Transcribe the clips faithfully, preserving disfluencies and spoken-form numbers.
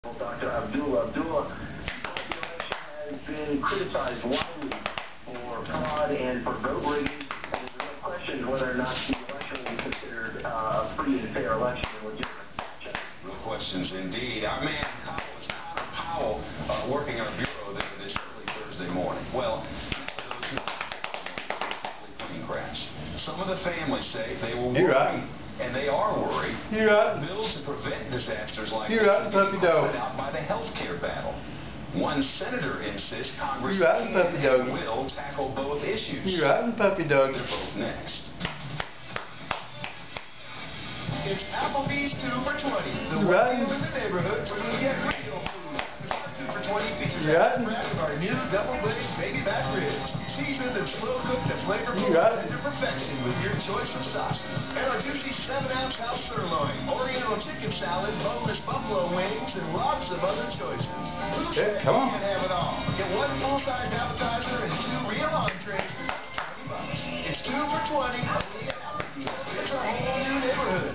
Doctor Abdullah. Abdullah, the election has been criticized widely for fraud and for vote rigging, and there's no question whether or not the election will be considered uh, a free and fair election and legitimate. Real questions indeed. Our man Collie was Connor Powell uh, working our bureau there this early Thursday morning. Well, those who clean crash. Some of the families say they were worried. Right. And they are worried. You're right. Bills to prevent disasters like You're this right, is getting puppy dog. out by the health care battle. One senator insists Congress You're right, can puppy and doggy. will tackle both issues. You're right, puppy dog. They're both next. It's Applebee's two for twenty. The You're one right. deal in the neighborhood where you get real food. Our two for twenty features You're right. of our new double glazed baby back ribs, seasoned and slow cooked to flavorful You're right. tender perfection with your choice of sauces. And our juicy seven ounce house sirloin, Oriental chicken salad, boneless buffalo wings, and lots of other choices. Who Yeah, come on. can't have it all? Get one full-size appetizer and two real entrees for just twenty bucks. It's two for twenty only at Applebee's. It's a whole new neighborhood.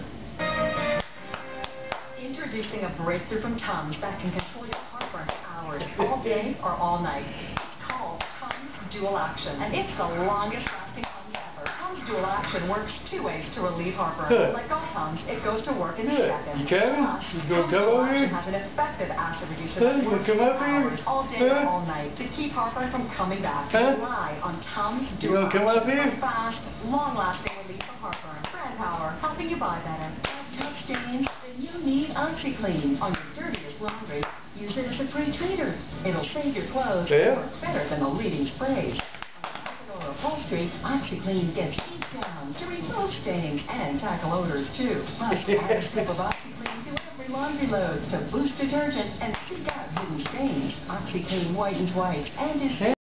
Introducing a breakthrough from Tums that can control your heartburn for hours, all day or all night. It's called Tums Dual Action, and it's the longest lasting Tums ever. Tums Dual Action works two ways to relieve heartburn. Good. Like all Tums, it goes to work in Good. seconds. You coming? Plus, You gonna Tums come Dual over Action here? has an effective acid reducer Huh? that You works gonna come for up here? hours, all day or Huh? all night, to keep heartburn from coming back. Huh? Rely on Tums You Dual gonna come up Action here? for fast, long-lasting relief from heartburn. Brand power, helping you buy better. Tough stains, then you need OxyClean on your dirtiest laundry. Use it as a free treater. It'll save your clothes Yeah. and work better than the leading sprays. On carpet or upholstery, OxyClean gets deep down to remove stains and tackle odors too. Plus, add a scoop of OxyClean to every laundry load to boost detergent and seek out hidden stains. OxyClean whitens white and is